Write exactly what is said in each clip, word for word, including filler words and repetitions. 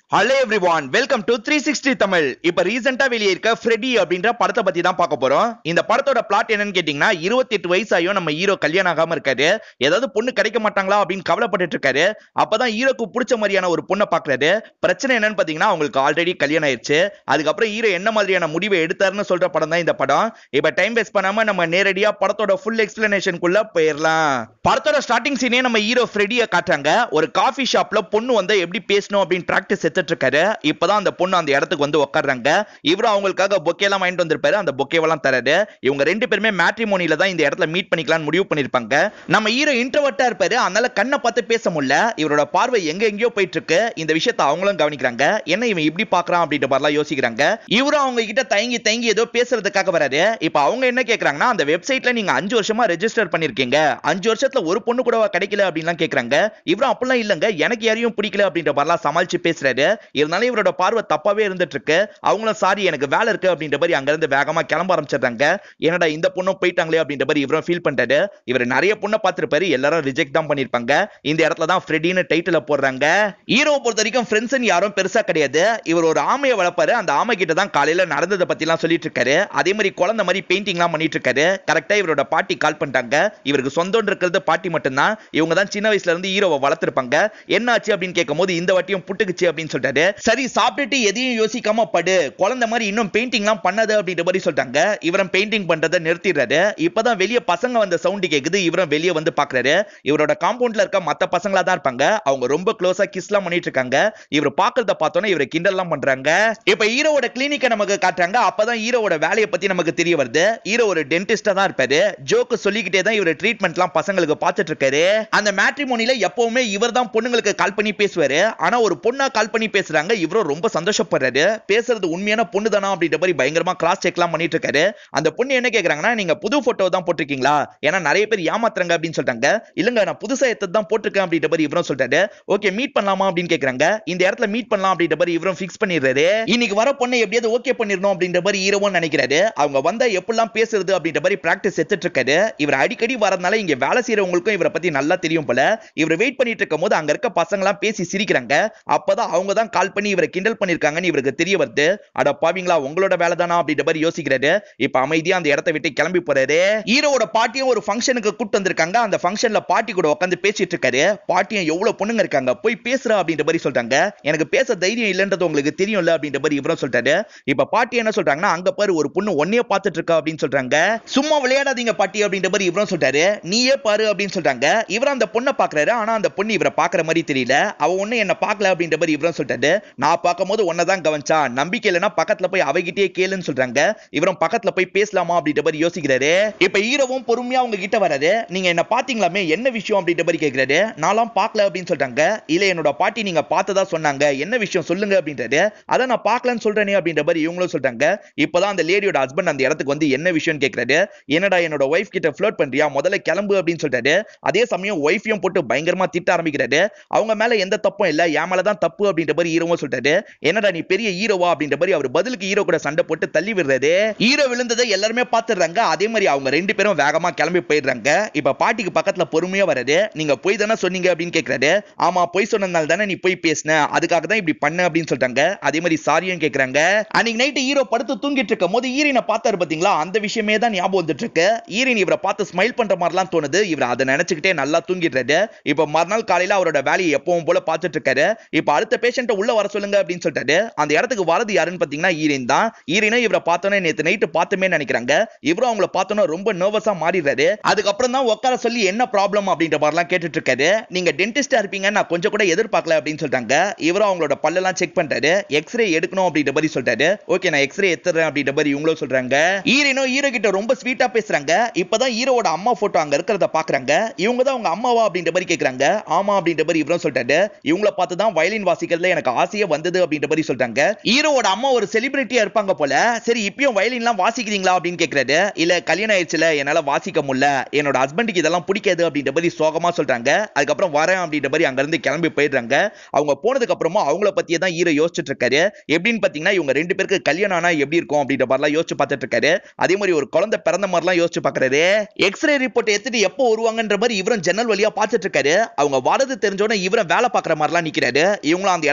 Hello everyone, welcome to three sixty Tamil. இப்ப ரீசெண்டா வெளியே இருக்க ஃப்ரெடி அப்படின்ற படத்தை பத்தி தான் பார்க்க போறோம். இந்த படத்தோட பிளாட் என்னன்னு கேட்டீங்கன்னா, இருபத்தி எட்டு வயசாயும் நம்ம ஹீரோ கல்யாணம் ஆகாம இருக்காரு. ஏதாவது பொண்ணு கிடைக்க மாட்டாங்களா அப்படின்னு கவலைப்பட்டு இருக்காரு. அப்பதான் ஹீரோக்கு பிடிச்ச மாதிரியான ஒரு பொண்ணை பாக்குறாரு. பிரச்சனை என்னன்னு பாத்தீங்கன்னா, அவங்களுக்கு ஆல்ரெடி கல்யாணம் ஆயிடுச்சு. அதுக்கப்புறம் ஹீரோ என்ன மாதிரியான முடிவை எடுத்தாருன்னு சொல்ற படம் தான் இந்த படம். இப்ப டைம் வேஸ்ட் பண்ணாம நம்ம நேரடியா படத்தோட ஃபுல் எக்ஸ்பிளனேஷனுக்குள்ள போயிடலாம். படத்தோட ஸ்டார்டிங் சீனே நம்ம ஹீரோ ஃப்ரெடியை காட்டுறாங்க. ஒரு காஃபி ஷாப்ல பொண்ணு வந்து எப்படி பேசணும் அப்படின்னு பிராக்டிஸ் இருக்காரு. இப்பதான் அந்த பொண்ணு அந்த இடத்துக்கு வந்து உட்கார்றாங்க. இவரும் அவங்களுக்காக பொக்கே எல்லாம் வாங்கிட்டு வந்திருப்பாரு. அந்த பொக்கேவெல்லாம் தராரு. இவங்க ரெண்டு பேருமே மேட்ரிமோனில தான் இந்த இடத்துல மீட் பண்ணிக்கலாம்னு முடிவு பண்ணிருப்பாங்க. நம்ம ஹீரோ இன்ட்ரோவர்ட்டா இருப்பாரு. அதனால கண்ணை பார்த்து பேச முடியல. இவரோட பார்வை எங்க எங்கேயோ போயிட்டு இருக்கு. இந்த விஷயத்தை அவங்களும் கவனிக்கிறாங்க. என்ன இவன் இப்படி பாக்குறான் அப்படின்ற மாதிரிலாம் யோசிக்கிறாங்க. இவரும் அவங்க கிட்ட தயங்கி தயங்கி ஏதோ பேசுறதுக்காக வராரு. இப்ப அவங்க என்ன கேக்குறாங்கன்னா, அந்த வெப்சைட்ல நீங்க அஞ்சு வருஷமா ரெஜிஸ்டர் பண்ணிருக்கீங்க, அஞ்சு வருஷத்துல ஒரு பொண்ணு கூட கிடைக்கல அப்படின்லாம் கேக்குறாங்க. இவரும் அப்படிலாம் இல்லங்க, எனக்கு யாரையும் பிடிக்கல அப்படின்ற மாதிரிலாம் சமாளிச்சு பேசுறாரு. இருந்தாலும் இவரோட பார்வை தப்பாவே இருந்துட்டு இருக்கு. அவங்களும் சாரி எனக்கு வேலை இருக்கு அப்படின்ற மாதிரி அங்க இருந்து வேகமா கிளம்ப ஆரம்பிச்சிடுறாங்க. என்னடா இந்த பொண்ணும் போயிட்டாங்களே அப்படின்ற மாதிரி இவரும் ஃபீல் பண்றாரு. இவர் நிறைய பொண்ணை பார்த்திருப்பாரு, எல்லாரும் ரிஜெக்ட் தான் பண்ணிருப்பாங்க. இந்த இடத்துல தான் ஃப்ரெடின்னு டைட்டில் போடுறாங்க. ஹீரோவை பொறுத்த வரைக்கும் ஃப்ரெண்ட்ஸ் யாரும் பெருசா கிடையாது. இவர் ஒரு ஆமையை வளர்ப்பாரு. அந்த ஆமை கிட்ட தான் காலையில நடந்ததை பத்தி எல்லாம் சொல்லிட்டு இருக்காரு. அதே மாதிரி குழந்தை மாதிரி பெயிண்டிங் எல்லாம் பண்ணிட்டு இருக்காரு. கரெக்டா இவரோட பாட்டி கால் பண்ணிட்டாங்க. இவருக்கு சொந்தம் இருக்கிறது பாட்டி மட்டும்தான். இவங்க தான் சின்ன வயசுல இருந்து ஹீரோவை வளர்த்திருப்பாங்க. என்ன ஆச்சு அப்படின்னு கேட்கும் போது இந்த வாட்டியும் புட்டுக்குச்சு அப்படின்னு சொல்லிட்டாரு. சரி சாப்பிட்டுட்டு எதையும் யோசிக்காம படு, குழந்தை மாதிரி இன்னும் பெயிண்டிங்லாம் பண்ணாத அப்படின்ற மாதிரி சொல்லிட்டாங்க. இவரும் பெயிண்டிங் பண்றதை நிறுத்திடுறாரு. இப்பதான் வெளியே பசங்க வந்த சவுண்ட் கேக்குது. இவரும் வெளியே வந்து பாக்குறாரு. இவரோட காம்பவுண்ட்ல இருக்க மத்த பசங்களா தான் இருப்பாங்க. அவங்க ரொம்ப க்ளோஸா கிஸ்லாம் பண்ணிட்டு இருக்காங்க. இவர் பாக்குறத பார்த்தோன்னே இவரை கிண்டல்லாம் பண்றாங்க. இப்ப ஹீரோவோட கிளினிக்கை நமக்கு காட்டுறாங்க. அப்பதான் ஹீரோவோட வேலையை பத்தி நமக்கு தெரிய வருது. ஹீரோ ஒரு டென்டிஸ்டா தான் இருப்பாரு. ஜோக்கு சொல்லிக்கிட்டே தான் இவர் ட்ரீட்மெண்ட்லாம் பசங்களுக்கு பார்த்துட்டு இருக்காரு. அந்த மேட்ரிமோனில எப்பவுமே இவர் தான் பொண்ணுங்களுக்கு கால் பண்ணி பேசுவாரு. ஆனா ஒரு பொண்ணா கால் பண்ணி பேசுறாங்க. இவரும் ரொம்ப சந்தோஷப்படுறாரு. பேசுறது உண்மையான பொண்ணு தானா அப்படின்ற மாதிரி பயங்கரமா கிராஸ் செக்லாம் பண்ணிட்டு இருக்காரு. அந்த பொண்ணு என்ன கேக்குறாங்கன்னா, நீங்க புது போட்டோ தான் போட்டிருக்கீங்களா, ஏன்னா நிறைய பேர் ஏமாத்துறாங்க அப்படின்னு சொல்றாங்க. இல்லங்க நான் புதுசா எடுத்து தான் போட்டிருக்கேன் அப்படின்ற மாதிரி இவரும் சொல்றாரு. ஓகே மீட் பண்ணலாமா அப்படின்னு கேக்குறாங்க. இந்த இடத்துல மீட் பண்ணலாம் அப்படின்ற மாதிரி இவரும் ஃபிக்ஸ் பண்ணிடுறாரு. இன்னைக்கு வர பொண்ணை எப்படியாவது ஓகே பண்ணிரணும் அப்படின்ற மாதிரி ஹீரோவும் நினைக்கிறாரு. அவங்க வந்தா எப்படிலாம் பேசுறது அப்படின்ற மாதிரி பிராக்டிஸ் எடுத்துட்டு இருக்காரு. இவர் அடிக்கடி வரதுனால இங்க வேலை செய்யறவங்களுக்கும் இவரை பத்தி நல்லா தெரியும் போல. இவர் வெயிட் பண்ணிட்டு இருக்கும் போது அங்க இருக்க பசங்க எல்லாம் பேசி சிரிக்கிறாங்க. அப்பதான் அவங்க தான் கால் பண்ணி இவரை கிண்டல் பண்ணிருக்காங்கன்னு இவருக்கு தெரிய வருது. அட பாவீங்களா உங்களோட வேலை தானா அப்படின்ற மாதிரி யோசிக்கிறாரு. இப்ப அமைதியா அந்த இடத்தை விட்டு கிளம்பி போறாரு. ஹீரோவோட பாட்டியும் ஒரு ஃபங்க்ஷனுக்கு கூட்டு வந்திருக்காங்க. அந்த ஃபங்க்ஷன்ல பாட்டி கூட உட்கார்ந்து பேசிட்டு இருக்காரு. பாட்டியும் எவ்வளவு பொண்ணுங்க இருக்காங்க, போய் பேசுற அப்படின்ற மாதிரி சொல்றாங்க. எனக்கு பேச தைரியம் இல்லன்றது உங்களுக்கு தெரியும்ல அப்படின்ற மாதிரி இவரும் சொல்றாரு. இப்ப பாட்டி என்ன சொல்றாங்கன்னா, அங்க பாரு ஒரு பொண்ணு ஒன்னையே பார்த்துட்டு இருக்கா அப்படின்னு சொல்றாங்க. சும்மா விளையாடாதீங்க பாட்டி அப்படின்ற மாதிரி இவரும் சொல்றாரு. நீயே பாரு அப்படின்னு சொல்றாங்க. இவர் அந்த பொண்ணை பாக்குறாரு. ஆனா அந்த பொண்ணு இவரை பாக்குற மாதிரி தெரியல. அவ ஒண்ணு என்ன பார்க்கல அப்படின்ற மாதிரி இவரும் சொல்றாரு. நான் பார்க்கும்போது ஒன்னதான் கவனிச்சா, நம்பிக்கை இல்லைன்னா பக்கத்துல போய் அவகிட்டே கேளுன்னு சொல்றாங்க. இவரும் பக்கத்துல போய் பேசலாமா அப்படின்ற மாதிரி யோசிக்கிறாரு. இப்ப ஹீரோவும் பொறுமையா அவங்க கிட்ட வராரு. நீங்க என்ன பாத்தீங்களாமே, என்ன விஷயம் அப்படின்ற மாதிரி கேக்குறாரு. நான்லாம் பார்க்கல அப்படின்னு சொல்றாங்க. இல்ல என்னோட பாட்டி நீங்க பார்த்ததா சொன்னாங்க, என்ன விஷயம் சொல்லுங்க அப்படின்றாரு. அத நான் பார்க்கலன்னு சொல்றேனே அப்படின்ற மாதிரி இவங்களும் சொல்றாங்க. இப்பதான் அந்த லேடியோட ஹஸ்பண்ட் அந்த இடத்துக்கு வந்து என்ன விஷயம் கேக்குறாரு. என்னடா என்னோட வைஃப் கிட்ட ஃப்ளர்ட் பண்றியா, முதல்ல கிளம்பு அப்படின்னு சொல்றாரு. அதே சமயம் வைஃபையும் போட்டு பயங்கரமா திட்ட ஆரம்பிக்கிறாரு. அவங்க மேல எந்த தப்பும் இல்ல, என் மேல தான் தப்பு அப்படின்ற மாதிரி ஹீரோவும் சொல்றாரு. என்னடா நீ பெரிய ஹீரோவா அப்படின்ற மாதிரி அவர் பதிலுக்கு ஹீரோ கூட சண்டை போட்டு தள்ளி விடுறாரு. ஹீரோ விழுந்ததை எல்லாருமே பாத்துறாங்க. அதே மாதிரி அவங்க ரெண்டு பேரும் வேகமா கிளம்பி போயிடுறாங்க. இப்ப பாட்டிக்கு பக்கத்துல பொறுமையா வராரு. நீங்க போய் தானே சொன்னீங்க அப்படின்னு கேக்குறாரு. ஆமா போய் சொன்னதால தானே நீ போய் பேசின, அதுக்காக தான் இப்படி பண்ண அப்படின்னு சொல்றாங்க. அதே மாதிரி சாரியும் கேக்குறாங்க. அன்னைக்கு நைட் ஹீரோ படுத்து தூங்கிட்டு இருக்கும் போது ஈரினை பார்த்தாரு பாத்தீங்களா, அந்த விஷயமே தான் ஞாபகம் வந்துட்டு இருக்கு. ஈரின் இவரை பார்த்து ஸ்மைல் பண்ற மாதிரிலாம் தோணுது. இவர் அதை நினைச்சுக்கிட்டே நல்லா தூங்கிடுறாரு. இப்ப மறுநாள் காலையில அவரோட வேலையை எப்பவும் போல பார்த்துட்டு இருக்காரு. இப்ப அடுத்த பேஷண்ட உள்ள வர சொல்லுங்க அப்படின்னு சொல்லிட்டாரு. அந்த இடத்துக்கு வரது யாருன்னு பாத்தீங்கன்னா ஈரின் தான். ஈரினை இவரை பார்த்தோன்னே நேத்து நைட்டு பார்த்துமே நினைக்கிறாங்க. இவரும் அவங்கள பார்த்தோன்னா ரொம்ப நர்வஸா மாறிடுறாரு. அதுக்கப்புறம் தான் உட்கார சொல்லி என்ன ப்ராப்ளம் அப்படின்ற மாதிரிலாம் கேட்டுட்டு இருக்காரு. நீங்க டென்டிஸ்டா இருப்பீங்க நான் கொஞ்சம் கூட எதிர்பார்க்கல அப்படின்னு சொல்றாங்க. இவரும் அவங்களோட பல்லெல்லாம் செக் பண்றாரு. எக்ஸ்ரே எடுக்கணும் அப்படின்ற மாதிரி சொல்றாரு. ஓகே நான் எக்ஸ்ரே எடுத்துறேன் அப்படின்ற மாதிரி இவங்களும் சொல்றாங்க. ஈரினும் ஹீரோ கிட்ட ரொம்ப ஸ்வீட்டா பேசுறாங்க. இப்பதான் ஹீரோவோட அம்மா போட்டோ அங்க இருக்கிறத பாக்குறாங்க. இவங்க தான் உங்க அம்மாவா அப்படின்ற மாதிரி கேக்குறாங்க. ஆமா அப்படின்ற மாதிரி இவரும் சொல்றாரு. இவங்கள பார்த்து தான் வயலின் வாசிக்கிறதுல எனக்கு ஆசையே வந்தது அப்படின்ற மாதிரி சொல்றாங்க. ஹீரோவோட அம்மா ஒரு செலிபிரிட்டியா இருப்பாங்க போல. சரி இப்பயும் வயலின்லாம் வாசிக்கிறீங்களா அப்படின்னு கேக்குறாரு. இல்ல கல்யாணம் ஆயிடுச்சுல என்னால வாசிக்க முடியல, என்னோட ஹஸ்பண்டுக்கு இதெல்லாம் பிடிக்காது அப்படின்ற மாதிரி சோகமா சொல்றாங்க. அதுக்கப்புறம் வரேன் அப்படின்ற மாதிரி அங்க இருந்து கிளம்பி போயிடுறாங்க. அவங்க போனதுக்கு அப்புறமா அவங்கள பத்தியே தான் ஹீரோ யோசிச்சுட்டு இருக்காரு. எப்படின்னு பாத்தீங்கன்னா இவங்க ரெண்டு பேருக்கு கல்யாணம் ஆனா எப்படி இருக்கும் அப்படின்ற மாதிரிலாம் யோசிச்சு பார்த்துட்டு இருக்காரு. அதே மாதிரி ஒரு குழந்தை பிறந்த மாதிரிலாம் யோசிச்சு பாக்குறாரு. எக்ஸ்ரே ரிப்போர்ட் எடுத்துட்டு எப்போ வருவாங்கன்ற மாதிரி இவரும் ஜன்னல் வழியா பார்த்துட்டு இருக்காரு. அவங்க வரது தெரிஞ்சோட இவரும் வேலை பார்க்குற மாதிரிலாம் நிக்கிறாரு. இவங்களும் அந்த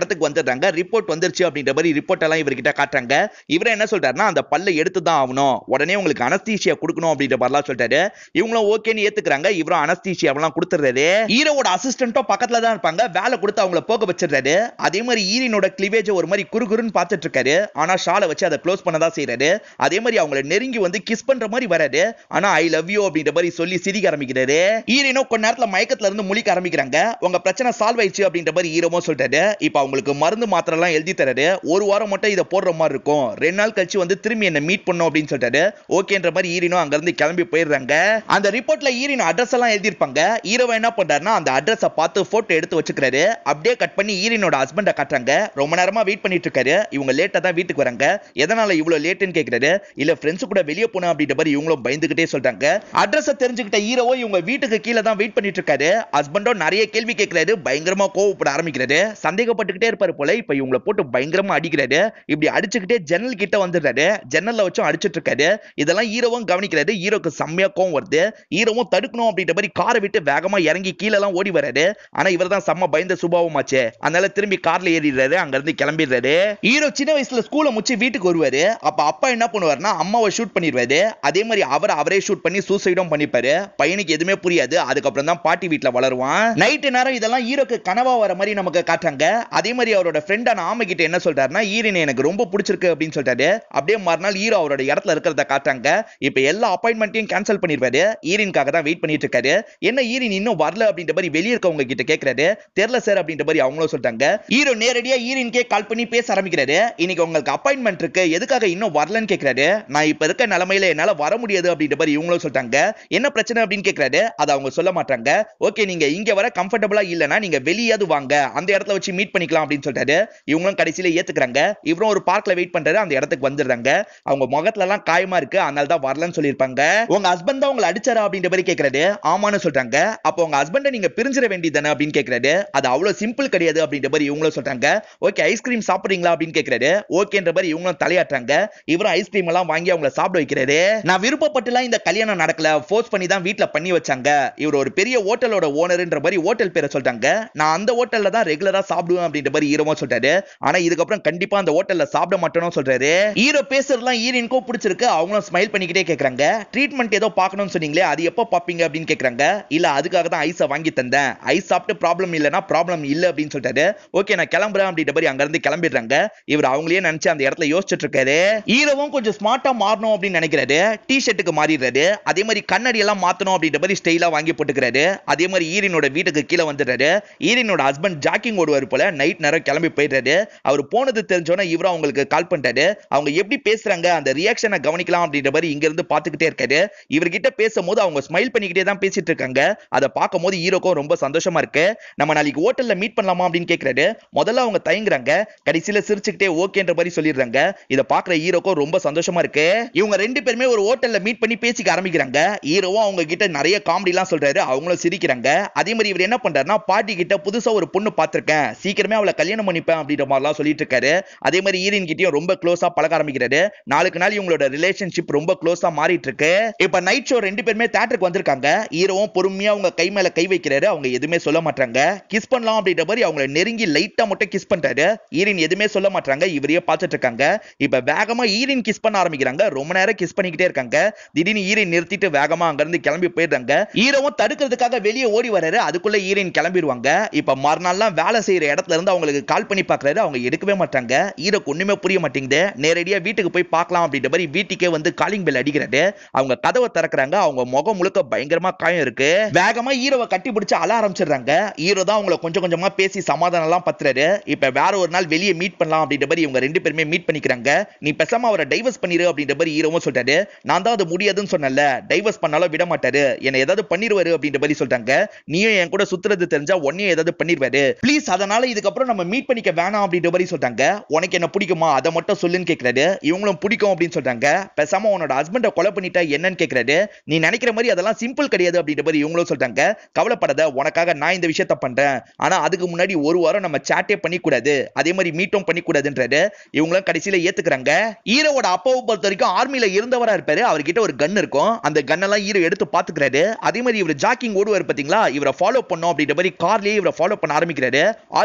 இடத்துக்கு வந்துடுறாங்க. ரிப்போர்ட் வந்துருச்சு அப்படின்ற மாதிரி ரிப்போர்ட் எல்லாம் இவர்கிட்ட காட்டுறாங்க. இவரே என்ன சொல்றாருன்னா அந்த பல்லை எடுத்து தான் ஆகணும், உடனே உங்களுக்கு அனஸ்தீசியா கொடுக்கணும் அப்படின்ற மாதிரிலாம் சொல்லிட்டாரு. இவங்களும் ஓகேன்னு ஏத்துக்கிறாங்க. இவரும் அனஸ்தீசியாவெல்லாம் கொடுத்துறாரு. ஹீரோவோட அசிஸ்டன்ட்டும் பக்கத்துல தான் இருப்பாங்க. வேலை கொடுத்து அவங்கள போக வச்சிடுறாரு. அதே மாதிரி ஈரினோட கிளிவேஜ் ஒரு மாதிரி குறுகுறுன்னு பார்த்துட்டு இருக்காரு. ஆனா ஷாலை வச்சு அதை க்ளோஸ் பண்ணதா செய்யறாரு. அதே மாதிரி அவங்கள நெருங்கி வந்து கிஸ் பண்ற மாதிரி வராரு. ஆனா ஐ லவ் யூ அப்படின்ற மாதிரி சொல்லி சிரிக்க ஆரம்பிக்கிறாரு. ஈரினோ கொஞ்ச நேரத்துல மயக்கத்துல இருந்து முழிக்க ஆரம்பிக்கிறாங்க. உங்க பிரச்சனை சால்வ் ஆயிடுச்சு அப்படின்ற மாதிரி ஈரமும் சொல்லிட்டாரு. இப்ப அவங்களுக்கு மருந்து மாத்திரை எல்லாம் எழுதி தராரு. ஒரு வாரம் மட்டும் இதை போடுற மாதிரி இருக்கும், ரெண்டு நாள் கழிச்சு வந்து திரும்பி என்ன மீட் பண்ணும் அப்படின்னு சொல்லிட்டாரு. ஓகேன்ற மாதிரி ஈரினோ அங்க இருந்து கிளம்பி போயிடுறாங்க. அந்த ரிப்போர்ட்ல ஈரினோ அட்ரஸ் எல்லாம் எழுதிருப்பாங்க. ஈரோவை என்ன பண்றாருன்னா அந்த அட்ரஸை பார்த்து போட்டோ எடுத்து வச்சுக்கிறாரு. அப்படியே கட் பண்ணி ஈரினோட ஹஸ்பண்ட காட்டுறாங்க. ரொம்ப நேரமா வெயிட் பண்ணிட்டு இருக்காரு. இவங்க லேட்டா தான் வீட்டுக்கு வராங்க. எதனால இவ்வளவு லேட்னு கேக்குறாரு. இல்ல ஃப்ரெண்ட்ஸ் கூட வெளியே போன அப்படின்ற மாதிரி இவங்களும் பயந்துகிட்டே சொல்றாங்க. அட்ரஸ் தெரிஞ்சுக்கிட்ட ஹீரோவோ இவங்க வீட்டுக்கு கீழே தான் வெயிட் பண்ணிட்டு இருக்காரு. ஹஸ்பண்டோ நிறைய கேள்வி கேட்கிறாரு. பயங்கரமா கோவப்பட ஆரம்பிக்கிறாரு. சந்தேகப்பட்டுக்கிட்டே இருப்பாரு போல. இப்ப இவங்கள போட்டு பயங்கரமா அடிக்கிறாரு. இப்படி அடிச்சுக்கிட்டே ஜன்னல் கிட்ட வந்துடுறாரு. ஜன்னல்ல வச்சும் அடிச்சிட்டு இருக்காரு. இதெல்லாம் ஹீரோவும் கவனிக்கிறாரு. ஹீரோக்கு செம்மையா கோவம் வருது. ஹீரோவும் தடுக்கணும் அப்படின்ற மாதிரி காரை விட்டு வேகமா இறங்கி கீழே எல்லாம் ஓடி வராரு. ஆனா இவர் தான் செம்ம பயந்த சுபாவமாச்சே. அதனால திரும்பி கார்ல ஏறிடுறாரு. அங்க இருந்து கிளம்பிடுறாரு. ஹீரோ சின்ன வயசுல ஸ்கூலை முடிச்சு வீட்டுக்கு வருவாரு. அப்ப அப்பா என்ன பண்ணுவாருன்னா அம்மாவை ஷூட் பண்ணிடுவாரு. அதே மாதிரி அவர் அவரே ஷூட் பண்ணி சூசைடும் பண்ணிப்பாரு. பையனுக்கு எதுவுமே புரியாது. அதுக்கப்புறம் தான் பாட்டி வீட்டுல வளருவான். நைட்டு நேரம் இதெல்லாம் ஹீரோக்கு கனவா வர மாதிரி நமக்கு காட்டுறாங்க. அதே மாதிரி அவரோட ஃப்ரெண்டான ஆமை கிட்ட என்ன சொல்றாருன்னா ஈரின் எனக்கு ரொம்ப பிடிச்சிருக்கு அப்படின்னு சொல்றாரு. அப்படியே மறுநாள் ஹீரோ அவரோட இடத்துல இருக்கிறத காட்டுறாங்க. இப்ப எல்லா அப்பாயின்மெண்ட்டையும் கேன்சல் பண்ணிடுவாரு. ஈரின்காக தான் வெயிட் பண்ணிட்டு இருக்காரு. என்ன ஈரின் இன்னும் வரல அப்படின்ற மாதிரி வெளிய இருக்கவங்க கிட்ட கேக்குறாரு. தெரியல சார் அப்படின்ற மாதிரி அவங்களும் சொல்றாங்க. ஹீரோ நேரடியா ஈரின்கே கால் பண்ணி பேச ஆரம்பிக்கிறாரு. இன்னைக்கு உங்களுக்கு அப்பாயின்மெண்ட் இருக்கு, எதுக்காக இன்னும் வரலன்னு கேக்குறாரு. நான் இப்ப இருக்க நிலைமையில என்னால வர முடியாது அப்படின்ற மாதிரி இவங்களும் சொல்றாங்க. என்ன பிரச்சனை அப்படின்னு கேக்குறாரு. அதை அவங்க சொல்ல மாட்டாங்க. ஓகே நீங்க இங்க வர கம்ஃபர்டபுளா இல்லனா நீங்க வெளியாவது வாங்க, அந்த இடத்துல வச்சு மீட் பண்ணிக்கலாம் அப்படின்னு சொல்றாரு. இவங்களும் கடைசியில ஏத்துக்கிறாங்க. இவரும் ஒரு பார்க்ல வெயிட் பண்றாரு. அந்த இடத்துக்கு வந்துடுறாங்க. அவங்க முகத்துல எல்லாம் காயமா இருக்கு, அதனால தான் வரலன்னு சொல்லிருப்பாங்க. உங்க ஹஸ்பண்ட் தான் உங்களை அடிச்சாரா அப்படின்ற மாதிரி கேக்குறாரு. ஆமான்னு சொல்றாங்க. அப்போ உங்க ஹஸ்பண்ட நீங்க பிரிஞ்சிட வேண்டியதானே அப்படின்னு கேக்குறாரு. அது அவ்வளவு சிம்பிள் கிடையாது அப்படின்ற மாதிரி இவங்களும் சொல்றாங்க. ஓகே ஐஸ்கிரீம் சாப்பிடுறீங்களா அப்படின்னு கேக்குறாரு. ஓகேன்ற மாதிரி இவங்களும் தலையாட்டுறாங்க. இவரும் ஐஸ்கிரீம் எல்லாம் வாங்கி அவங்கள சாப்பிட வைக்கிறாரு. நான் விருப்பப்பட்டுலாம் இந்த கல்யாணம் நடக்கல, ஃபோர்ஸ் பண்ணி தான் வீட்ல பண்ணி வச்சாங்க. இவர் ஒரு பெரிய ஹோட்டலோட ஓனர்ன்ற மாதிரி ஹோட்டல் பேரை சொல்றாங்க. நான் அந்த ஹோட்டல்ல தான் ரெகுலரா சாப்பிடுவேன் அப்படின்ற மாதிரி ஹீரோவும் சொல்றாரு. ஆனா இதுக்கப்புறம் கண்டிப்பா அந்த ஹோட்டல்ல சாப்பிட மாட்டேன்னு சொல்றாரு. ஹீரோ பேசுறதுலாம் ஈரினுக்கும் பிடிச்சிருக்கு. அவங்களும் ஸ்மைல் பண்ணிக்கிட்டே கேக்குறாங்க. ட்ரீட்மெண்ட் ஏதோ பார்க்கணும்னு சொன்னீங்களே, அது எப்போ பாப்பீங்க அப்படின்னு கேக்குறாங்க. இல்ல அதுக்காக தான் ஐஸை வாங்கி தந்தேன், ஐஸ் சாப்பிட்டு ப்ராப்ளம் இல்லனா ப்ராப்ளம் இல்ல அப்படின்னு சொல்றாரு. ஓகே நான் கிளம்புறேன் அப்படின்ற மாதிரி அங்க இருந்து கிளம்பிடுறாங்க. இவர் அவங்களே நினைச்சு அந்த இடத்துல யோசிச்சுட்டு இருக்காரு. ஹீரோவும் கொஞ்சம் ஸ்மார்ட்டா மாறணும் அப்படின்னு நினைக்கிறாரு. டி ஷர்ட்டுக்கு மாறிடுறாரு. அதே மாதிரி கண்ணாடி எல்லாம் மாத்தணும் அப்படின்ற மாதிரி ஸ்டைலா வாங்கி போட்டுக்கிறாரு. அதே மாதிரி ஈரினோட வீட்டுக்கு கீழே வந்துடுறாரு. ஈரினோட ஹஸ்பண்ட் ஜாக்கிங் ஓடுவார் போல. நைட் நேரம் கிளம்பி போயிடுறாரு. அவர் போனது தெரிஞ்சோன்னா இவரும் அவங்களுக்கு கால் பண்றாரு. அவங்க எப்படி பேசுறாங்க அந்த ரியாக்ஷனை கவனிக்கலாம் அப்படின்ற மாதிரி இங்க இருந்து பாத்துக்கிட்டே இருக்காரு. இவர்கிட்ட பேசும்போது அவங்க ஸ்மைல் பண்ணிக்கிட்டே தான் பேசிட்டு இருக்காங்க. அதை பார்க்கும்போது ஹீரோக்கும் ரொம்ப சந்தோஷமா இருக்கு. நம்ம நாளைக்கு ஹோட்டல்ல மீட் பண்ணலாமா அப்படின்னு கேக்குறாரு. முதல்ல அவங்க தயங்குறாங்க. கடைசியில சிரிச்சுக்கிட்டே ஓகேன்ற மாதிரி சொல்லிடுறாங்க. இதை பாக்குற ஹீரோக்கும் ரொம்ப சந்தோஷமா இருக்கு. இவங்க ரெண்டு பேருமே ஒரு ஹோட்டல்ல மீட் பண்ணி பேசிக்க ஆரம்பிக்கிறாங்க. ஹீரோவும் அவங்க கிட்ட நிறைய காமெடி எல்லாம் சொல்றாரு. அவங்களும் சிரிக்கிறாங்க. அதே மாதிரி இவர் என்ன பண்றாருன்னா பாட்டி கிட்ட புதுசா ஒரு பொண்ணு பார்த்திருக்கேன், சீக்கிரமே அவளை கல்யாணம் பண்ணிப்பேன் அப்படின்ற மாதிரிலாம் சொல்லிட்டு இருக்காரு. அதே மாதிரி ஈரின் கிட்டயும் ரொம்ப க்ளோஸா பழக ஆரம்பிக்கிறாரு. நாளுக்கு நாள் இவங்களோட ரிலேஷன்ஷிப் ரொம்ப க்ளோஸா மாறிட்டு இருக்கு. இப்ப நைட் ஷோ ரெண்டு பேருமே தியேட்டருக்கு வந்திருக்காங்க. ஹீரோவும் பொறுமையா அவங்க கை மேல கை வைக்கிறாரு. அவங்க எதுவுமே சொல்ல மாட்டாங்க. கிஸ் பண்ணலாம் அப்படின்ற மாதிரி அவங்களை நெருங்கி லைட்டா மட்டும் கிஸ் பண்றாரு. ஈரின் எதுவுமே சொல்ல மாட்டாங்க. இவரையே பார்த்துட்டு இருக்காங்க. இப்ப வேகமா ஈரின் கிஸ் பண்ண ஆரம்பிக்கிறாங்க. ரொம்ப நேரம் கிஸ் பண்ணிக்கிட்டே இருக்காங்க. திடீர்னு ஈரின் நிறுத்திட்டு வேகமா அங்க இருந்து கிளம்பி போயிடுறாங்க. ஹீரோவும் தடுக்கிறதுக்காக வெளியே ஓடி வராரு. அதுக்குள்ள ஈரின் கிளம்பிடுவாங்க. இப்ப மறுநாள்லாம் வேலை செய்யற இடத்துல இருந்து அவங்களுக்கு கால் பண்ணி பாக்குறாரு. அவங்க எடுக்கவே மாட்டாங்க. ஹீரோக்கு ஒண்ணுமே புரிய மாட்டேங்குது. நேரடியா வீட்டுக்கு போய் பார்க்கலாம் அப்படின்ற மாதிரி வீட்டுக்கே வந்து காலிங் பெல் அடிக்கிறாரு. அவங்க கதவை திறக்கிறாங்க. அவங்க முகம் முழுக்க பயங்கரமா காயம் இருக்கு. வேகமா ஹீரோவை கட்டி பிடிச்சு அழ ஆரம்பிச்சிடுறாங்க. ஹீரோ தான் அவங்கள கொஞ்சம் கொஞ்சமா பேசி சமாதானம் எல்லாம் பத்துறாரு. இப்ப வேற ஒரு நாள் வெளியே மீட் பண்ணலாம் அப்படின்ற மாதிரி இவங்க ரெண்டு பேருமே மீட் பண்ணிக்கிறாங்க. நீ பேசாம அவரை டைவர்ஸ் பண்ணிரு அப்படின்ற மாதிரி ஹீரோவும் சொல்றாரு. நான் தான் அது முடியாதுன்னு சொன்னல, டைவர்ஸ் பண்ணாலும் விட மாட்டாரு, என்ன ஏதாவது பண்ணிடுவாரு அப்படின்ற மாதிரி சொல்றாங்க. நீயும் என் கூட சுத்துறது தெரிஞ்சா உன்னையும் ஏதாவது பண்ணிடுவாரு, ப்ளீஸ் அதனால இதுக்கப்புறம் நம்ம மீட் பண்ணிக்க வேணாம் அப்படின்ற மாதிரி சொல்றாங்க. உனக்கு என்ன பிடிக்குமா அதை மட்டும் சொல்லுன்னு கேக்குறாரு. இவங்களும் பிடிக்கும் அப்படின்னு சொல்றாங்க. பேசாம உன்னோட ஹஸ்பண்ட கொலை பண்ணிட்டா என்னன்னு கேக்குறாரு. நீ நினைக்கிற மாதிரி அதெல்லாம் சிம்பிள் கிடையாது அப்படின்ற மாதிரி இவங்களும் சொல்றாங்க. கவலைப்படாத, உனக்காக நான் இந்த விஷயத்த பண்றேன். ஆனா அதுக்கு முன்னாடி ஒரு வாரம் நம்ம சாட்டே பண்ணி கூடாது, அதே மாதிரி மீட்டும் பண்ணி கூடாதுன்றாரு. இவங்களும் கடைசியில ஏத்துக்கிறாங்க. ஹீரோவோட அப்பாவை பொறுத்த வரைக்கும் ஆர்மில இருந்தவரா இருப்பாரு. அவர்கிட்ட ஒரு கன் இருக்கும். அந்த கன் எல்லாம் ஹீரோ எடுத்து பாத்துக்கிறாரு. அதே மாதிரி இவர் ஜாக்கிங் ஓடுவார் பாத்தீங்களா, இவரை ஃபாலோ பண்ணோம் அப்படின்ற மாதிரி கார்லயே இவரை ஃபாலோ பண்ண ஆரம்பிக்கிறாரு. ஆள் நடமாட்டம்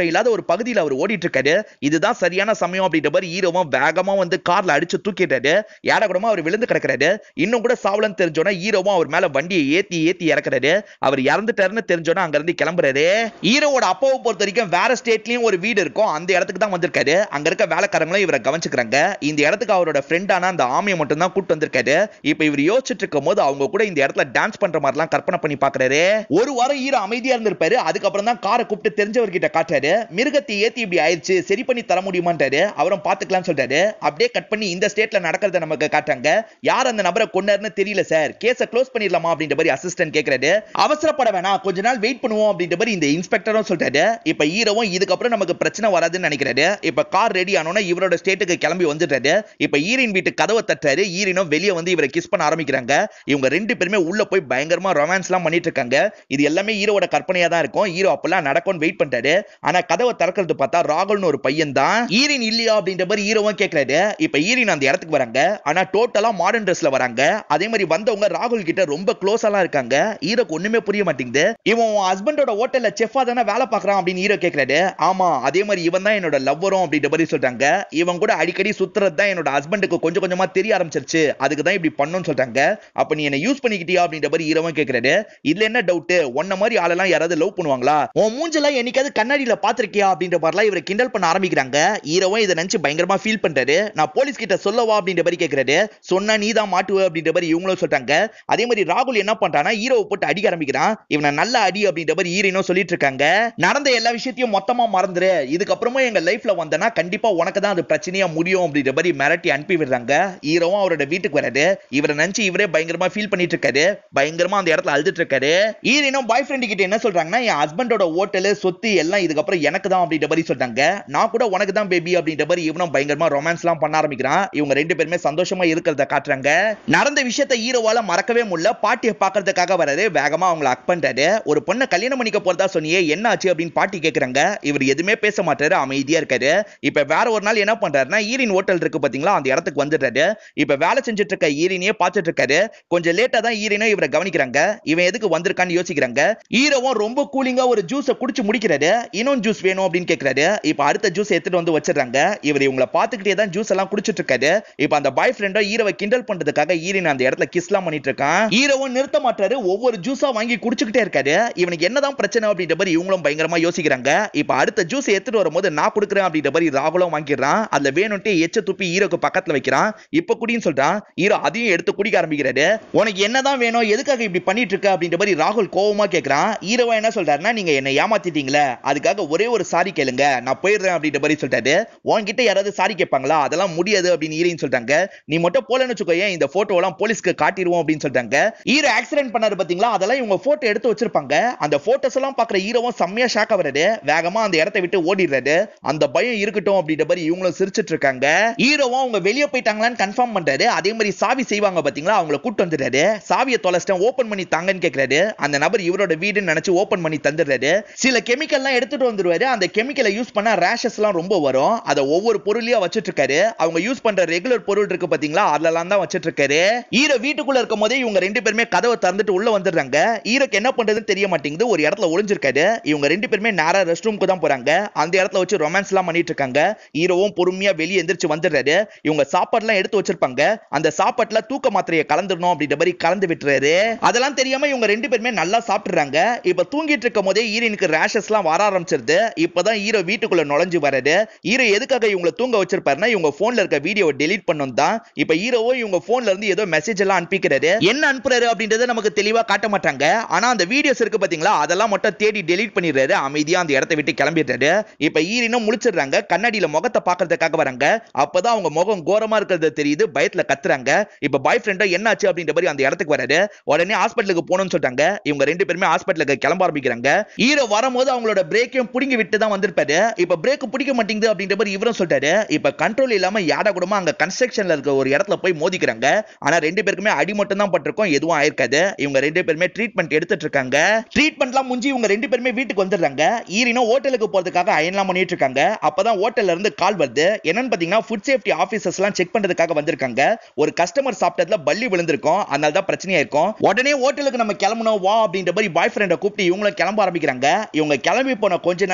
இல்லாத ஒரு பகுதியில் அவர் ஓடிட்டு இருக்காரு. இதுதான் சரியான சமயம் அப்படின்ற மாதிரி ஹீரோவும் வேகமா வந்து கார்ல அடிச்சு தூக்கிட்டாரு. யார கூடமா அவர் விழுந்து கிடக்குறாரு. இன்னும் கூட சாவலன்னு தெரிஞ்சோன்னா ஹீரோவும் அவர் மேல வண்டியை ஏத்தி ஏத்தி இறக்குறாரு. அவர் இறந்துட்டாருன்னு தெரிஞ்சோன்னா அங்க இருந்து கிளம்புறாரு. ஹீரோவோட அப்பாவை பொறுத்த வரைக்கும் வேற ஸ்டேட்லயும் ஒரு வீடு இருக்கும். அந்த இடத்துக்கு தான் வந்திருக்காரு. அங்க இருக்க வேலைக்காரங்களும் இவரை கவனிச்சுக்கிறாங்க. இந்த இடத்துக்கு அவரோட ஃப்ரெண்டான அந்த ஆமியை மட்டும் தான் கூட்டு வந்திருக்காரு. இப்ப இவர் யோசிச்சுட்டு இருக்கும் போது அவங்க கூட இந்த இடத்துல டான்ஸ் பண்ற மாதிரிலாம் கற்பனை பண்ணி பாக்குறாரு. ஒரு வாரம் ஹீரோ அமைதியா இருந்திருப்பாரு. அதுக்கப்புறம் தான் காரை கூப்பிட்டு தெரிஞ்சவர்கிட்ட காட்டுறாரு. மிருகத்தை ஏத்தி இப்படி ஆயிடுச்சு, சரி பண்ணி தர முடியுமான்றாரு. அவரும் பாத்துக்கலாம்னு சொல்றாரு. அப்படியே கட் பண்ணி இந்த ஸ்டேட்ல நடக்கிறத நமக்கு காட்டாங்க. யார் அந்த நபரை கொன்னாருன்னு தெரியல சார், கேஸ க்ளோஸ் பண்ணிடலாமா அப்படின்ற மாதிரி அசிஸ்டன்ட் கேக்குறாரு. அவசரப்பட வேணாம், கொஞ்ச நாள் வெயிட் பண்ணுவோம் அப்படின்ற மாதிரி இந்த இன்ஸ்பெக்டரும் சொல்றாரு. இப்ப ஹீரோவும் இதுக்கப்புறம் நமக்கு பிரச்சனை வராதுன்னு நினைக்கிறாரு. இப்ப கார் ரெடி ஆனோன்னா இவரோட ஸ்டேட்டுக்கு கிளம்பி வந்துட்டாரு. இப்ப ஈரின் வீட்டு கதவை தட்டுறாரு. ஈரினும் வெளியே வந்து இவரை கிஸ் பண்ண ஆரம்பிக்கிறாங்க. இவங்க ரெண்டு பேருமே உள்ள போய் பயங்கரமா ரொமான்ஸ் எல்லாம் பண்ணிட்டு இருக்காங்க. இது எல்லாமே ஹீரோவோட கற்பனையா தான் இருக்கும். ஹீரோ அப்பெல்லாம் நடக்கும்னு வெயிட் பண்றாரு. ஆனா கதவை திறக்கிறது பார்த்தா ராகுல்னு ஒரு பையன் தான். ஈரின் இல்லையா அப்படின்ற மாதிரி ஹீரோவும் கேக்குறாரு. இப்ப ஈரின் அந்த இடத்துக்கு வராங்க. ஆனா டோட்டலா மாடர்ன் ட்ரெஸ்ல வராங்க. அதே மாதிரி வந்தவங்க ராகுல் கிட்ட ரொம்ப க்ளோஸாலாம் இருக்காங்க. ஹீரோக்கு ஒண்ணுமே புரிய மாட்டேங்குது. இவன் ஹஸ்பண்டோட ஹோட்டல்ல செஃபா தானே வேலை பார்க்கறான் அப்படின்னு ஹீரோ கேக்குறாரு. ஆமா, அதே மாதிரி இவன் தான் என்னோட லவ்வரும் அப்படின்ற மாதிரி சொல்றாங்க. இவன் கூட அடிக்கடி சுத்துறது தான் என்னோட ஹஸ்பண்டுக்கு கொஞ்சம் கொஞ்சமா தெரிய ஆரம்பிச்சிருச்சு, அதுக்கு தான் இப்படி பண்ணணும்னு சொல்றாங்க. அப்ப நீ என்ன யூஸ் பண்ணிக்கிட்டியா அப்படின்ற மாதிரி ஹீரோவும் கேக்குறாரு. இதுல என்ன டவுட், ஒன்ன மாதிரி ஆளெல்லாம் யாராவது லவ் பண்ணுவாங்களா, உன் மூஞ்செல்லாம் என்னைக்காவது கண்ணாடியில பாத்திருக்கியா அப்படின்ற மாதிரிலாம் இவரை கிண்டல் பண்ண ஆரம்பிக்கிறாங்க. ஹீரோவும் இதை நினைச்சு பயங்கரமா ஃபீல் பண்றாரு. நான் போலீஸ் கிட்ட சொல்லவா அப்படின்ற மாதிரி கேக்குறாரு. சொன்னா நீ தான் மாட்டுவ அப்படின்ற மாதிரி இவங்களும் சொல்றாங்க. அதே மாதிரி ராகுல் என்ன பண்றானா ஹீரோவை போட்டு அடிக்க ஆரம்பிக்கிறான். இவனை நல்ல அடி அப்படின்ற மாதிரி ஹீரோனும் சொல்லிட்டு இருக்காங்க. நடந்த எல்லா விஷயத்தையும் மொத்தமா மறந்துரு, இதுக்கப்புறமா எங்க லைஃப்ல வந்தனா கண்டிப்பா உனக்கு தான் அது பிரச்சனையா முடியும் அப்படின்ற மாதிரி மிரட்டி அனுப்பி விடுறாங்க. ஹீரோவும் அவரோட வீட்டுக்கு வராரு. இவரை நினைச்சு இவரே பயங்கரமா ஃபீல் பண்ணிட்டு இருக்காரு. பயங்கரமா அந்த இடத்துல அழுதுட்டு இருக்காரு. ஹீரோனும் பாய் ஃப்ரெண்ட் கிட்ட என்ன சொல்றாங்கன்னா, என் ஹஸ்பண்டோட ஹோட்டல் சொத்து எல்லாம் இதுக்கப்புறம் எனக்கு தான் அப்படின்ற மாதிரி சொல்றாங்க. நான் கூட உனக்கு தான் பேபி அப்படின்ற மாதிரி இவனும் பயங்கரமா ரொமான்ஸ் எல்லாம் பண்ண ஆரம்பிக்கிறான். இவங்க ரெண்டு பேருமே சந்தோஷமா இருக்கிறத காட்டுறாங்க. நடந்த விஷயத்தை ஹீரோவால மறக்கவே முடியல. பாட்டியை பாக்குறதுக்காக வராரு. வேகமா அவங்களை அக் பண்றாரு. ஒரு பொண்ணை கல்யாணம் பண்ணிக்க போறதா சொன்னியே, என்ன ஆச்சு அப்படின்னு பாட்டி கேக்குறாங்க. இவர் எதுவுமே பேச மாட்டாரு, அமைதியா இருக்காரு. இப்ப வேற ஒரு நாள் என்ன பண்றாருன்னா, ஈரின் ஹோட்டல் இருக்கு பாத்தீங்களா, அந்த இடத்துக்கு வந்துடுறாரு. இப்ப வேலை செஞ்சுட்டு இருக்க ஈரினையே பார்த்துட்டு இருக்காரு. கொஞ்சம் லேட்டா தான் ஈரினும் இவரை கவனிக்கிறாங்க. இவன் எதுக்கு வந்திருக்கான்னு யோசிக்கிறாங்க. ஹீரோவும் ரொம்ப கூலிங்கா ஒரு ஜூஸை குடிச்சு முடிக்கிறாரு. இன்னொரு ஜூஸ் வேணும் அப்படின்னு கேக்குறாரு. இப்ப அடுத்த ஜூஸ் எடுத்துட்டு வந்து வச்சிடறாங்க. இவர் இவங்களை பார்த்துக்கிட்டே தான் ஜூஸ் எல்லாம் குடிச்சிட்டு இருக்காரு. இப்ப அந்த பாய் ஃப்ரெண்டோ ஹீரோவை கிண்டல் பண்றதுக்காக ஈரின் அந்த இடத்துல கிஸ்லாம் பண்ணிட்டு இருக்கான். ஹீரோவும் நிறுத்த மாட்டாரு. ஒவ்வொரு ஜூஸா வாங்கி குடிச்சுக்கிட்டே இருக்காரு. இவனுக்கு என்னதான் பிரச்சனை அப்படின்ற மாதிரி இவங்களும் பயங்கரமா யோசிக்கிறாங்க. இப்ப அடுத்த ஜூஸ் எடுத்துட்டு வரும்போது நான் கொடுக்குறேன் அப்படின்ற மாதிரி ராகுலும் வாங்கிடுறான். அதுல வேணும்ட்டே எச்ச துப்பி ஹீரோக்கு பக்கத்துல வைக்கிறான். இப்ப குடின்னு சொல்றான். ஹீரோ அதையும் எடுத்து குடிக்க ஆரம்பிக்கிறாரு. உனக்கு என்னதான் வேணும், எதுக்காக இப்படி பண்ணிட்டு இருக்க அப்படின்ற மாதிரி ராகுல் கோவமா கேக்குறான். ஹீரோவா என்ன சொல்றாருன்னா, நீங்க என்ன ஏமாத்திட்டீங்களே, அதுக்காக ஒரே ஒரு சாரி கேளுங்க, நான் போயிடுறேன் அப்படின்ற மாதிரி சொல்றாரு. உன்கிட்ட யாராவது சாரி கேட்பாங்களா, அதெல்லாம் முடியாது அப்படின்னு ஹீரோயின் சொல்றாங்க. நீ மட்டும் போலன்னு வச்சுக்கோயேன், இந்த போட்டோ எல்லாம் போலீஸ்க்கு காட்டிடுவோம் அப்படின்னு சொல்றாங்க. ஹீரோ ஆக்சிடென்ட் பண்ணாரு பாத்தீங்களா, அதெல்லாம் இவங்க போட்டோ எடுத்து வச்சிருப்பாங்க. அந்த போட்டோஸ் எல்லாம் பாக்குற ஹீரோவும் செம்மையா ஷாக் ஆவறாரு. வேகமா அந்த இடத்தை விட்டு ஓடிடுறாரு. அந்த பயம் இருக்கட்டும் அப்படின்ற மாதிரி இவங்களும் சிரிச்சிட்டு இருக்காங்க. ஹீரோவும் அவங்க வெளியே போயிட்டாங்களான்னு கன்ஃபார்ம் பண்றாரு. அதே மாதிரி சாவி செய்வாங்க பாத்தீங்களா, அவங்கள கூட்டு வந்துடுறாரு. சாவியை தொலைச்சிட்டேன், ஓபன் பண்ணி தாங்கன்னு கேக்குறாரு. அந்த நபர் இவரோட வீடுன்னு நினைச்சு ஓபன் பண்ணி தந்துடுறாரு. சில கெமிக்கல் எல்லாம் எடுத்துட்டு வந்துருவாரு. அந்த கெமிக்கலை யூஸ் பண்ணா ரேஷஸ் எல்லாம் ரொம்ப வரும். அதை ஒவ்வொரு பொருளையா வச்சிட்டு இருக்காரு. அவங்க யூஸ் பண்ற ரெகுலர் பொருள் இருக்கு பாத்தீங்களா, அதெல்லாம் தான் வச்சிட்டு இருக்காரு. ஹீரோ வீட்டுக்குள்ள இருக்கும் போதே இவங்க ரெண்டு பேருமே கதவை திறந்துட்டு உள்ள வந்துடுறாங்க. ஹீரோக்கு என்ன பண்றதுன்னு தெரிய மாட்டேங்குது. ஒரு இடத்துல ஒளிஞ்சிருக்காரு. இவங்க ரெண்டு பேருமே நேரா ரெஸ்ட் ரூமுக்கு தான் போறாங்க. அந்த இடத்துல வச்சு ரொமான்ஸ் எல்லாம் பண்ணிட்டு இருக்காங்க. ஹீரோவும் பொறுமையா வெளியே எந்திரிச்சு வந்துடுறாரு. இவங்க சாப்பாடு எல்லாம் எடுத்து வச்சிருப்பாங்க. அந்த சாப்பாட்டுல தூக்க மாத்திரையை கலந்துடணும் அப்படின்ற மாதிரி கலந்து விட்டுறாரு. அதெல்லாம் தெரியாம இவங்க ரெண்டு பேருமே நல்லா சாப்பிட்டுறாங்க. இப்ப தூங்கிட்டு இருக்கும் போதே ஹீரோனுக்கு ரேஷஸ் எல்லாம் வர ஆரம்பிச்சிருது. இப்பதான் ஹீரோ வீட்டுக்குள்ள நுழைஞ்சு வராரு. ஹீரோ எதுக்காக இவங்களை தூங்க வச்சிருப்பாருன்னா, இவங்க போன்ல இருக்க வீடியோவை டெலீட் பண்ணணும் தான். இப்ப ஹீரோவோ இவங்க போன்ல இருந்து ஏதோ மெசேஜ் எல்லாம் அனுப்பிக்கிறாரு. என்ன அனுப்புறாரு அப்படின்றத நமக்கு தெளிவா காட்ட மாட்டாங்க. ஆனா அந்த வீடியோஸ் இருக்கு பாத்தீங்களா, அதெல்லாம் மட்டும் தேடி டெலீட் பண்ணிடுறாரு. அமைதியா அந்த இடத்தை விட்டு கிளம்பிடுறாரு. இப்ப ஹீரோனும் முழிச்சிடுறாங்க. கண்ணாடியில முகத்தை பாக்குறதுக்காக வராங்க. அப்பதான் அவங்க முகம் கோரமா இருக்கிறது தெரியுது. பயத்துல கத்துறாங்க. இப்ப பாய் ஃப்ரெண்டோ என்னாச்சு அப்படின்ற மாதிரி அந்த இடத்துக்கு வராரு. உடனே ஹாஸ்பிட்டலுக்கு போகணும்னு சொல்றாங்க. இவங்க ரெண்டு பேருமே ஹாஸ்பிட்டலுக்கு கிளம்ப ஆரம்பிக்கிறாங்க. ஹீரோ வரும்போது அவங்களோட பிரேக்கையும் புடிங்கி விட்டு தான் வந்திருப்பாரு. இப்ப பிரேக் பிடிக்க மாட்டேங்குது அப்படின்ற மாதிரி இவரும் சொல்றாரு. இப்ப கண்ட்ரோல் இல்லாம யாட கூடமா அங்க கன்ஸ்ட்ரக்ஷன்ல இருக்க ஒரு இடத்துல போய் மோதிக்கிறாங்க. ஆனா ரெண்டு பேருக்குமே அடி மட்டும் தான் பட்டிருக்கும், எதுவும் ஆயிருக்காது. இவங்க ரெண்டு பேருமே ட்ரீட்மெண்ட் எடுத்துட்டு இருக்காங்க. ட்ரீட்மெண்ட்லாம் முடிஞ்சு இவங்க ரெண்டு பேருமே வீட்டுக்கு வந்துடுறாங்க. ஈரினோ ஹோட்டலுக்கு போறதுக்காக அயன்லாம் பண்ணிட்டு இருக்காங்க. அப்பதான் ஹோட்டல்ல இருந்து கால் வருது. என்னன்னு பாத்தீங்கன்னா, ஃபுட் சேஃப்டி ஆபீசர்ஸ் எல்லாம் செக் பண்றதுக்காக வந்திருக்காங்க. ஒரு கஸ்டமர் சாப்பிட்டதுல பல்லி விழுந்திருக்கும், அதனால தான் பிரச்சனையா இருக்கும். உடனே ஹோட்டலுக்கு நம்ம கிளம்பணும் வா அப்படின்ற மாதிரி பாய் ஃப்ரெண்டை கூப்பிட்டு இவங்களும் கிளம்ப ஆரம்பிக்கிறாங்க. இவங்க கிளம்பி போன கொஞ்ச நேரம்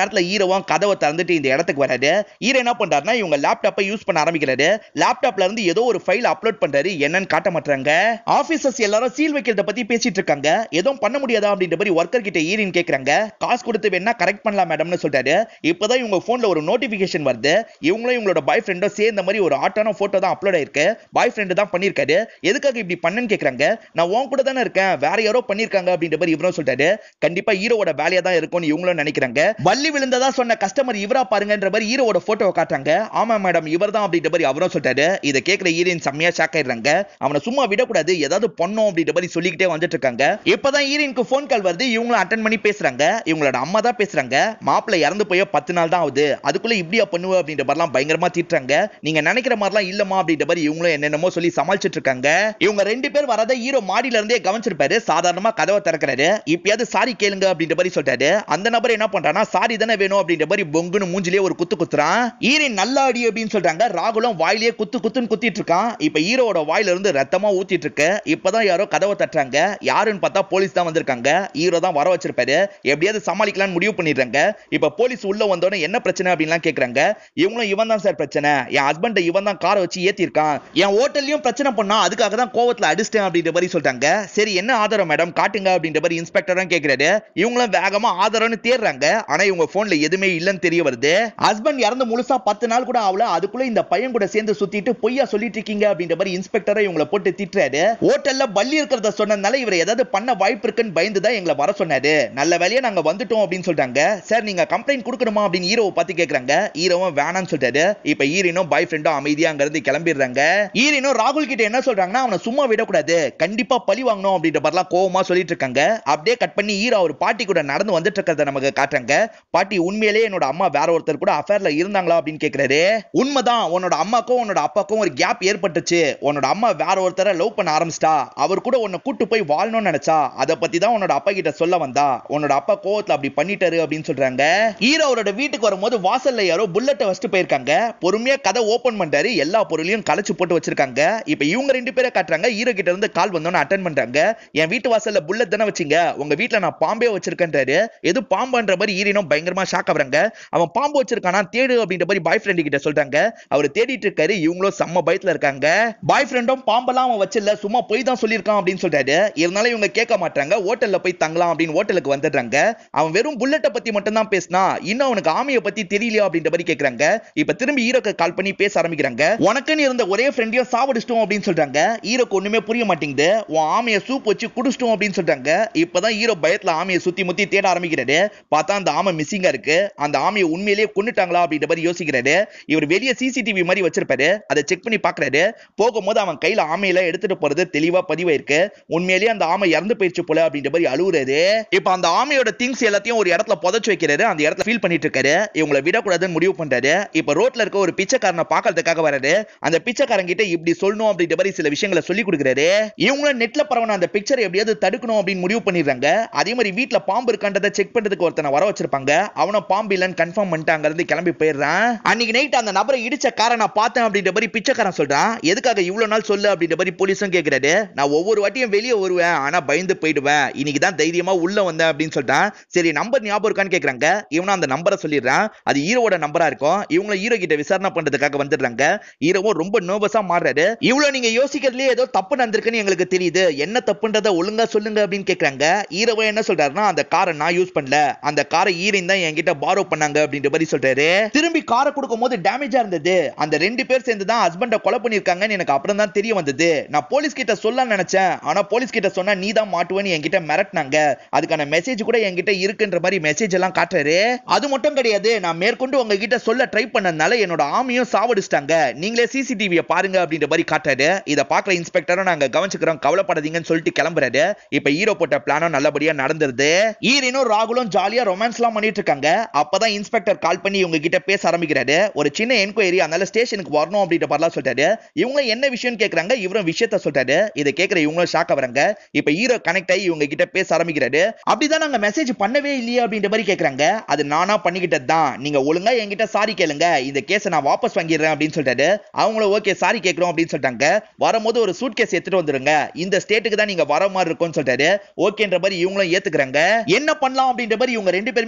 நேரத்துல ஹீரோவும் கதவை திறந்துட்டு இந்த இடத்துக்கு வராரு. ஹீரோ என்ன பண்றாருன்னா இவங்க லேப்டாப்பை யூஸ் பண்ண ஆரம்பிக்கிறாரு. லேப்டாப்ல இருந்து ஏதோ ஒரு ஃபைல் அப்லோட் பண்றாரு. என்னன்னு காட்ட மாட்டாங்க. ஆபீசர்ஸ் எல்லாரும் சீல் வைக்கிறத பத்தி பேசிட்டு இருக்காங்க. எதுவும் பண்ண முடியாதா அப்படின்ற மாதிரி ஒர்க்கர் கிட்ட ஈரின் கேக்குறாங்க. காசு கொடுத்து வேணா கரெக்ட் பண்ணலாம் மேடம்னு சொல்றாரு. இப்பதான் இவங்க போன்ல ஒரு நோட்டிபிகேஷன் வருது. இவங்களும் இவங்களோட பாய் ஃப்ரெண்டும் சேர்ந்த மாதிரி ஒரு ஆட்டான போட்டோ தான் அப்லோட் ஆயிருக்கு. பாய் ஃப்ரெண்ட் தான் பண்ணிருக்காரு. எதுக்காக இப்படி பண்ணன்னு கேக்குறாங்க. நான் உன் கூட தானே இருக்கேன், வேற யாரோ பண்ணிருக்காங்க அப்படின்ற மாதிரி இவரும் சொல்றாரு. கண்டிப்பா ஹீரோவோட வேலையா தான் இருக்கும்னு இவங்களும் நினைக்கிறாங்க. வள்ளி விழுந்ததா சொன்ன கஸ்டமர் இவரா பாருங்கன்ற மாதிரி ஹீரோவோட போட்டோவை காட்டுறாங்க. ஆமா மேடம் இவர் தான் அப்படின்ற மாதிரி அவரும் சொல்றாரு. இதை கேட்கிற ஹீரோயின் செம்மையா ஷாக் ஆயிடுறாங்க. அவனை சும்மா விடக்கூடாது, ஏதாவது பண்ணோம் அப்படின்ற மாதிரி சொல்லிக்கிட்டே வந்துட்டு இருக்காங்க. இப்பதான் ஹீரோயினுக்கு போன் கால் வருது. இவங்களும் அட்டென்ட் பண்ணி பேசுறாங்க. இவங்களோட அம்மா தான் பேசுறாங்க. மாப்பிள்ளை இறந்து போய் பத்து நாள் தான் ஆகுது, அதுக்குள்ள இப்படியா பண்ணுவ அப்படின்ற மாதிரிலாம் பயங்கரமா திட்டுறாங்க. நீங்க நினைக்கிற மாதிரிலாம் இல்லமா அப்படின்ற மாதிரி இவங்களும் என்னென்னமோ சொல்லி சமாளிச்சிட்டு இருக்காங்க. இவங்க ரெண்டு பேர் வரத ஹீரோ மாடியில இருந்தே கவனிச்சிருப்பாரு. சாதாரணமா கதவை திறக்கிறாரு. இப்பயாவது சாரி கேளுங்க அப்படின்ற மாதிரி சொல்றாரு. அந்த நபர் என்ன பண்றானா சாரி தானே வேணும் அப்படின்ற மாதிரி பொங்குன்னு மூஞ்சிலே ஒரு குத்து குத்துறான். ஹீரோயின் நல்ல அடி அப்படின்னு சொல்றாங்க. ராகுலும் வாயிலே குத்து குத்துன்னு குத்திட்டு இருக்கான். இப்ப ஹீரோவோட வாயில இருந்து ரத்தமா ஊத்திட்டு இருக்கு. இப்பதான் யாரோ கதவை தட்டுறாங்க. யாருன்னு பார்த்தா போலீஸ் தான் வந்திருக்காங்க. ஹீரோ தான் வர வச்சிருப்பாரு. எப்படியாவது சமாளிக்கலாம்னு முடிவு பண்ணிடுறாங்க. இப்ப போலீஸ் உள்ள வந்தோடனே என்ன பிரச்சனை அப்படின்லாம் கேக்குறாங்க. இவங்களும் இவன் தான் சார் பிரச்சனை, என் ஹஸ்பண்ட் இவன் தான் காரை வச்சு ஏத்திருக்கான், என் ஹோட்டல்லையும் பிரச்சனை பண்ணா, அதுக்காக தான் கோவத்துல அடிச்சிட்டேன் அப்படின்ற மாதிரி சொல்றாங்க. சரி என்ன ஆதாரம் மேடம் காட்டுங்க அப்படின்ற மாதிரி இன்ஸ்பெக்டரும் கேக்குறாரு. இவங்களும் வேகமா ஆதாரம்னு தேடுறாங்க. ஆனா இவங்க போன்ல எதுவுமே இல்லன்னு தெரிய வருது. ஹஸ்பண்ட் இறந்து முழுசா பத்து நாள் கூட ஆகல, அதுக்குள்ள இந்த பையன் கூட சேர்ந்து சுத்திட்டு பொய்யா சொல்லிட்டு இருக்கீங்க அப்படின்ற மாதிரி இன்ஸ்பெக்டரை இவங்களை போட்டு திட்டுறாரு. ஹோட்டல்ல பள்ளி இருக்கிறத சொன்னதுனால இவர் ஏதாவது பண்ண வாய்ப்பு இருக்குன்னு பயந்து தான் எங்களை வர சொன்னாரு. நல்ல வேலையா நாங்க வந்துட்டோம் அப்படின்னு சொல்றாங்க. சார் நீங்க கம்ப்ளைண்ட் கொடுக்கணுமா அப்படின்னு ஹீரோவை பார்த்து கேக்குறாங்க. ஹீரோவும் வேணான்னு சொல்றாரு. இப்ப ஹீரோனும் பாய் ஃப்ரெண்டும் அமைதியா அங்க இருந்து கிளம்பிடுறாங்க. ஹீரோனும் ராகுல் கிட்ட என்ன சொல்றாங்கன்னா அவனை சும்மா விடக்கூடாது, கண்டிப்பா பழி வாங்கணும் அப்படின்ற மாதிரிலாம் கோவமா சொல்லிட்டு இருக்காங்க. அப்படியே கட் பண்ணி ஹீரோ ஒரு பாட்டி கூட நடந்து வந்துட்டு இருக்கிறத நமக்கு காட்டுறாங்க. பாட்டி உண்மையிலேயே என்னோட அம்மா வேற ஒருத்தர் கூட அஃபேர்ல இருந்தாங்களா அப்படின்னு கேக்குறாரு. உண்மைதான், உன்னோட அம்மாக்கும் உன்னோட அப்பாக்கும் ஒரு கேப் ஏற்பட்டுச்சு. உன்னோட அம்மா வேற ஒருத்தரை லவ் பண்ண ஆரம்பிச்சிட்டா. அவர் கூட உன்னை கூட்டு போய் வாழணும்னு நினைச்சா. அதை பத்தி தான் உன்னோட அப்பா கிட்ட சொல்ல வந்தா. உன்னோட அப்பா கோவத்துல அப்படி பண்ணிட்டாரு அப்படின்னு சொல்றாங்க. ஹீரோ அவரோட வீட்டுக்கு வரும்போது வாசல்ல யாரோ புல்லட்டை வச்சுட்டு போயிருக்காங்க. பொறுமையா கதை ஓபன் பண்றாரு. எல்லா பொருளையும் கலச்சு போட்டு வச்சிருக்காங்க. இப்ப இவங்க ரெண்டு பேரை காட்டுறாங்க. ஹீரோ கிட்ட இருந்து கால் வந்தோன்னு அட்டென்ட் பண்றாங்க. என் வீட்டு வாசல்ல புல்லட் தானே வச்சீங்க, உங்க வீட்டுல நான் பாம்பே வச்சிருக்கேன்றாரு. எது பாம்புன்ற மாதிரி ஹீரோனும் பயங்கரமா ஷாக் ஆகுறாங்க. அவன் பாம்பு வச்சிருக்கானா தேடு அப்படின்ற மாதிரி பாய் ஃப்ரெண்ட் கிட்ட சொல்றாங்க. அவர் தேடிட்டு இருக்காரு. இவங்களும் செம்ம பயத்துல இருக்காங்க. பாய் ஃப்ரெண்டும் பாம்பெல்லாம் அவன் வச்சில்ல, சும்மா போய் தான் சொல்லியிருக்கான் அப்படின்னு சொல்றாரு. இருந்தாலும் இவங்க கேட்க மாட்டாங்க. ஹோட்டல்ல போய் தங்கலாம் அப்படின்னு ஹோட்டலுக்கு வந்துடுறாங்க. அவன் வெறும் புல்லட்டை பத்தி மட்டும் தான் பேசினா, இன்னும் அவனுக்கு ஆமியை பத்தி தெரியலையா அப்படின்ற மாதிரி கேக்குறாங்க. இப்ப திரும்பி ஹீரோக்கு கால் பண்ணி பேச ஆரம்பிக்கிறாங்க. உனக்குன்னு இருந்த ஒரே ஃப்ரெண்டையும் சாவடிச்சிட்டோம் அப்படின்னு சொல்றாங்க. ஹீரோக்கு ஒண்ணுமே புரிய மாட்டேங்குது. உன் ஆமையை சூப் வச்சு குடிச்சிட்டோம் அப்படின்னு சொல்றாங்க. இப்பதான் ஹீரோ பயத்துல ஆமையை சுத்தி முத்தி தேட ஆரம்பிக்கிறாரு. பார்த்தா அந்த ஆமை மிஸ்ஸிங்கா இருக்கு. அந்த ஆமையை உண்மையிலேயே கொன்னுட்டாங்களா அப்படின்ற மாதிரி யோசிக்கிறாரு. இவர் வெளிய சிசிடிவி மாதிரி வச்சிருப்பாரு. அதை செக் பண்ணி பாக்குறாரு. போகும்போது அவன் கையில ஆமையில எடுத்துட்டு போறது தெளிவா பதிவாயிருக்கு. உண்மையிலேயே அந்த ஆமை இறந்து போயிடுச்சு போல அப்படின்ற மாதிரி அழுவுறாரு. இப்ப அந்த ஆமையோட திங்ஸ் எல்லாத்தையும் ஒரு இடத்துல புதைச்சு வைக்கிறாரு. அந்த இடத்துல ஃபீல் பண்ணிட்டு இருக்காரு. இவங்களை விடக்கூடாதுன்னு முடிவு பண்றாரு. இப்ப ரோட்ல இருக்க ஒரு பிச்சைக்காரனை பாக்கிறதுக்காக வராரு. அந்த பிச்சைக்காரன் கிட்ட இப்படி சொல்லணும் அப்படின்ற மாதிரி சில விஷயங்களை சொல்லி கொடுக்குறாரு. இவங்களும் நெட்ல பரவன அந்த பிக்சரை எப்படியாவது தடுக்கணும் அப்படின்னு முடிவு பண்ணிடுறாங்க. அதே மாதிரி வீட்டுல பாம்பு இருக்கான்றதை செக் பண்றதுக்கு ஒருத்தனை வர வச்சிருப்பாங்க. அவனும் பாம்பு இல்லன்னு கன்ஃபார்ம் பண்ணிட்டு அங்க இருந்து கிளம்பி போயிடுறான். அன்னைக்கு நைட் அந்த நபரை இடிச்ச காரை நான் பார்த்தேன் அப்படின்ற மாதிரி பிச்சைக்காரன் சொல்றான். எதுக்காக இவ்வளவு நாள் சொல்லு அப்படின்ற மாதிரி போலீஸும் கேக்குறாரு. நான் ஒவ்வொரு வாட்டியும் வெளியே வருவேன், ஆனா பயந்து போயிடுவேன். இன்னைக்கு தான் தைரியமா உள்ள வந்தேன் அப்படின்னு சொல்றான். சரி நம்பர் ஞாபகம் இருக்கான்னு கேக்குறாங்க. இவனும் அந்த நம்பரை சொல்லிடுறான். அது ஹீரோவோட நம்பரா இருக்கும். இவங்க ஹீரோ கிட்ட விசாரணை பண்றதுக்காக வந்துடுறாங்க. ஹீரோவும் ரொம்ப நர்வஸா மாறுறாரு. இவ்வளவு நீங்க யோசிக்கிறதுலயே ஏதோ தப்பு நடந்திருக்குன்னு எங்களுக்கு தெரியுது, என்ன தப்புன்றத ஒழுங்கா சொல்லுங்க அப்படின்னு கேக்குறாங்க. ஹீரோவோ என்ன சொல்றாருன்னா அந்த காரை நான் யூஸ் பண்ணல, அந்த காரை ஹீரோயின் தான் என்கிட்ட பாரோ பண்ணாங்க அப்படின்ற மாதிரி சொல்றாரு. திரும்பி காரை கொடுக்கும் போது டேமேஜா இருந்தது. அந்த ரெண்டு பேர் சேர்ந்து தான் ஹஸ்பண்ட கொலை பண்ணிருக்காங்கன்னு எனக்கு அப்புறம் தான் தெரிய வந்தது. நான் போலீஸ் கிட்ட சொல்ல நினைச்சேன், ஆனா போலீஸ் கிட்ட சொன்னா நீ தான் மாட்டுவேன்னு என்கிட்ட மிரட்டினாங்க. அதுக்கான மெசேஜ் கூட என்கிட்ட இருக்குன்ற மாதிரி மெசேஜ் எல்லாம் காட்டுறாரு. அது மட்டும் கிடையாது, நான் மேற்கொண்டு உங்ககிட்ட சொல்ல ட்ரை பண்ணதுனால என்னோட ஆமியும் சாவடிச்சிட்டாங்க, நீங்களே சிசிடிவியை பாருங்க அப்படின்ற மாதிரி காட்டுறாரு. இத பாக்குற இன்ஸ்பெக்டரும் நாங்க கவனிச்சுக்கிறோம், கவலைப்படாதீங்கன்னு சொல்லிட்டு கிளம்புறாரு. இப்ப ஹீரோ போட்ட பிளானும் நல்லபடியா நடந்துருது. ஹீரோனும் ராகுலும் ஜாலியா ரொமான்ஸ் எல்லாம் பண்ணிட்டு இருக்காங்க. அப்பதான் இன்ஸ்பெக்டர் கால் பண்ணி இவங்க கிட்ட பேச ஆரம்பிக்கிறாரு. ஒரு சின்ன என்கொயரி, அதனால ஸ்டேஷனுக்கு வரணும் அப்படின்ற மாதிரிலாம் சொல்றாரு. இவங்க என்ன விஷயம் கேக்குறாங்க. இவரும் விஷயத்த சொல்றாரு. இதை கேட்கிற இவங்களும் ஷாக் ஆவறாங்க. இப்ப ஹீரோ கனெக்ட் ஆகி இவங்க கிட்ட பேச ஆரம்பிக்கிறாரு. அப்படிதான் நாங்க மெசேஜ் பண்ணவே இல்லையா அப்படின்ற மாதிரி கேக்குறாங்க. அது நானா பண்ணிக்கிட்டது தான், நீங்க ஒழுங்கா என்கிட்ட சாரி கேளுங்க, இந்த கேஸை நான் வாபஸ் வாங்கிடுறேன் அப்படின்னு சொல்றாரு. அவங்களும் ஓகே சாரி கேட்கிறோம் அப்படின்னு சொல்லிட்டாங்க. வரும்போது ஒரு சூட் கேஸ் எடுத்துட்டு வந்துருங்க, இந்த ஸ்டேட்டுக்கு தான் நீங்க வர மாதிரி இருக்கும்னு சொல்றாரு. ஓகேன்ற மாதிரி இவங்களும் ஏத்துக்கிறாங்க. என்ன பண்ணலாம் அப்படின்ற மாதிரி இவங்க ரெண்டு பேருமே யோசிக்கிறாங்க.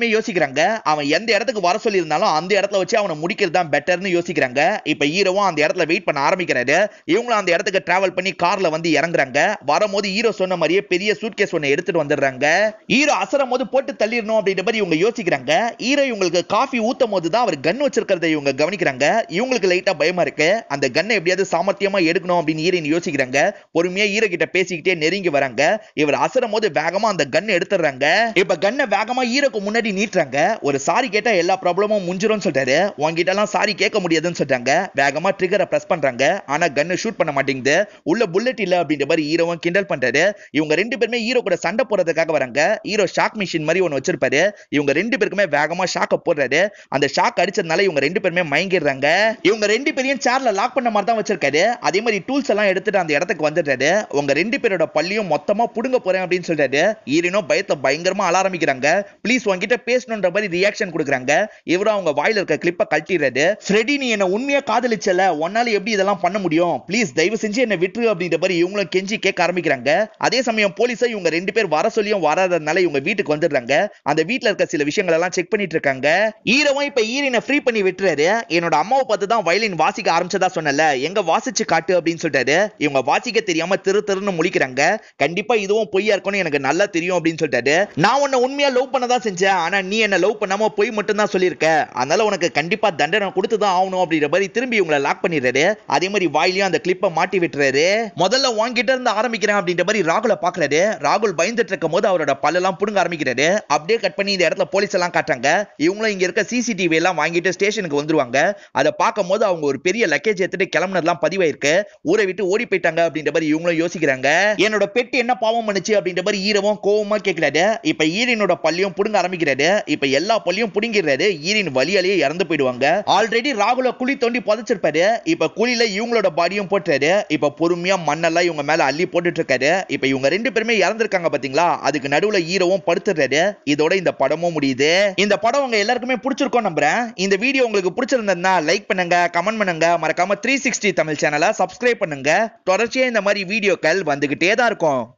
யோசிக்கிறாங்க. அவன் எந்த இடத்துக்கு வர சொல்லி இருந்தாலும் அந்த இடத்துல வச்சு அவனை முடிக்கிறது தான் பெட்டர்னு யோசிக்கிறாங்க. இப்ப ஹீரோவும் அந்த இடத்துல வெயிட் பண்ண ஆரம்பிக்கிறாரு. இவங்களும் அந்த இடத்துக்கு டிராவல் பண்ணி கார்ல வந்து இறங்குறாங்க. வரும்போது ஹீரோ சொன்ன மாதிரியே பெரிய சூட்கேஸ் ஒன்னு எடுத்துட்டு வந்துடுறாங்க. ஹீரோ அசரும் போது போட்டு தள்ளிடணும் அப்படின்ற மாதிரி இவங்க யோசிக்கிறாங்க. ஹீரோ இவங்களுக்கு காஃபி ஊத்தும் போது தான் அவர் கன் வச்சிருக்கிறத இவங்க கவனிக்கிறாங்க. இவங்களுக்கு லைட்டா பயமா இருக்கு. அந்த கன்னை எப்படியாவது சாமர்த்தியமா எடுக்கணும் அப்படின்னு ஹீரோயின் யோசிக்கிறாங்க. பொறுமையா ஹீரோ கிட்ட பேசிக்கிட்டே நெருங்கி வராங்க. இவர் அசரும் போது வேகமா அந்த கன் எடுத்துறாங்க. இப்ப கன்னை வேகமா ஹீரோக்கு முன்னாடி நீட்டுறாங்க. ஒரு சாரி கேட்டா எல்லா ப்ராப்ளமும் முடிஞ்சிரும் சொல்றாரு. உங்ககிட்ட எல்லாம் சாரி கேட்க முடியாதுன்னு சொல்றாங்க. வேகமா ட்ரிகரை பிரஸ் பண்றாங்க. ஆனா கன் ஷூட் பண்ண மாட்டேங்குது. உள்ள புல்லட் இல்ல அப்படின்ற மாதிரி ஹீரோவும் கிண்டல் பண்றாரு. இவங்க ரெண்டு பேருமே ஹீரோ கூட சண்டை போறதுக்காக வராங்க. ஹீரோ ஷாக் மிஷின் மாதிரி ஒன்னு வச்சிருப்பாரு. இவங்க ரெண்டு பேருக்குமே வேகமா ஷாக்க போடுறாரு. அந்த ஷாக் அடிச்சதுனால இவங்க ரெண்டு பேருமே மயங்கிடுறாங்க. இவங்க ரெண்டு பேரையும் சேர்ல லாக் பண்ண மாதிரி தான் வச்சிருக்காரு. அதே மாதிரி டூல்ஸ் எல்லாம் எடுத்துட்டு அந்த இடத்துக்கு வந்துடுறாரு. உங்க ரெண்டு பேரோட பள்ளியும் மொத்தமா புடுங்க போறேன் அப்படின்னு சொல்றாரு. ஹீரோனோ பயத்தை பயங்கரமா அழ ஆரம்பிக்கிறாங்க. ப்ளீஸ் உங்ககிட்ட பேசணும்ன்ற மாதிரி ரியாக்ஷன் கொடுக்குறாங்க. இவரும் அவங்க வாயில இருக்க கிளிப்பை கழட்டிடுறாரு. ஃப்ரெடி நீ என்ன உண்மையா காதலிச்சல, உன்னால எப்படி இதெல்லாம் பண்ண முடியும், ப்ளீஸ் தயவு செஞ்சு என்ன விட்டுரு அப்படின்ற மாதிரி இவங்களும் கெஞ்சி கேட்க ஆரம்பிக்கிறாங்க. அதே சமயம் போலீஸை இவங்க ரெண்டு பேர் வர சொல்லியும் வராதனால இவங்க வீட்டுக்கு வந்துடுறாங்க. அந்த வீட்டுல இருக்க சில விஷயங்கள் எல்லாம் செக் பண்ணிட்டு இருக்காங்க. ஹீரோவும் இப்ப ஹீரோயினை ஃப்ரீ பண்ணி விட்டுறாரு. என்னோட அம்மாவை பார்த்து தான் வயலின் வாசிக்க ஆரம்பிச்சதா சொன்னல, எங்க வாசிச்சு காட்டு அப்படின்னு சொல்லிட்டாரு. இவங்க வாசிக்க தெரியாம திரு திருன்னு முழிக்கிறாங்க. கண்டிப்பா இதுவும் பொய்யா இருக்கும்னு எனக்கு நல்லா தெரியும் அப்படின்னு சொல்லிட்டாரு. நான் உன்னை உண்மையா லவ் பண்ணதா செஞ்சேன், ஆனா நீ என்ன லவ் பண்ணாம பொய் மட்டும் தான் சொல்லியிருக்க, அதனால உனக்கு கண்டிப்பா தண்டனை கொடுத்து தான் ஆகணும் அப்படின்ற மாதிரி திரும்பி இவங்களை லாக் பண்ணிடுறாரு. அதே மாதிரி வாயிலையும் அந்த கிளிப்பை மாட்டி விட்டுறாரு. முதல்ல வாங்கிட்ட இருந்து ஆரம்பிக்கிறேன் அப்படின்ற மாதிரி ராகுல பாக்குறாரு. ராகுல் பயந்துட்டு இருக்கும் போது அவரோட பல்லெல்லாம் புடுங்க ஆரம்பிக்கிறாரு. அப்படியே கட் பண்ணி இந்த இடத்துல போலீஸ் எல்லாம் காட்டுறாங்க. இவங்களும் இங்க இருக்க சிசிடிவி எல்லாம் வாங்கிட்டு ஸ்டேஷனுக்கு வந்துருவாங்க. அதை பார்க்கும் போது அவங்க ஒரு பெரிய லக்கேஜ் எடுத்துட்டு கிளம்புனதெல்லாம் பதிவாயிருக்கு. ஊரை விட்டு ஓடி போயிட்டாங்க அப்படின்ற மாதிரி இவங்களும் யோசிக்கிறாங்க. என்னோட பெட்டு என்ன பாவம் பண்ணுச்சு அப்படின்ற மாதிரி ஈரவும் கோவமா கேட்கிறாரு. இப்ப ஈரினோட பள்ளியும் புடுங்க ஆரம்பிக்கிறாரு. இப்ப எல்லா பள்ளியும் புடுங்கிறாரு. ஈரின் வலியாலேயே இறந்து போயிடுவாங்க. ஆல்ரெடி ராகுல குழி தோண்டி புதைச்சிருப்பாரு. இப்ப குழியில இவங்களோட பாடியும் போட்டுறாரு. இப்ப பொறுமையா மண்ணெல்லாம் இவங்க மேல அள்ளி போட்டுட்டு இருக்காரு. இப்ப இவங்க ரெண்டு பேருமே இறந்திருக்காங்க பாத்தீங்களா, அதுக்கு நடுவுல ஹீரோவும் படுத்துறாரு. இதோட இந்த படமும் முடியுது. இந்த படம் உங்க எல்லாருக்குமே பிடிச்சிருக்கும் நம்புறேன். இந்த வீடியோ உங்களுக்கு பிடிச்சிருந்தா லைக் பண்ணுங்க, கமெண்ட் பண்ணுங்க, மறக்காம த்ரீ சிக்ஸ்டி தமிழ் சேனலை சப்ஸ்கிரைப் பண்ணுங்க. தொடர்ச்சியா இந்த மாதிரி வீடியோக்கள் வந்துகிட்டே தான் இருக்கும்.